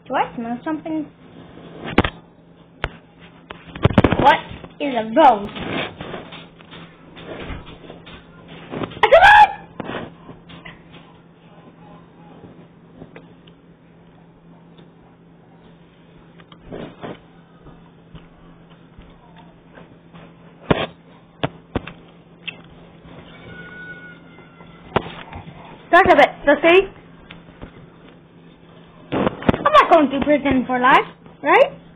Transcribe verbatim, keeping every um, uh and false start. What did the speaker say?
Do I smell something? What is a rose? Ah, come on! That's a bit sussy. I'm not going to prison for life, right?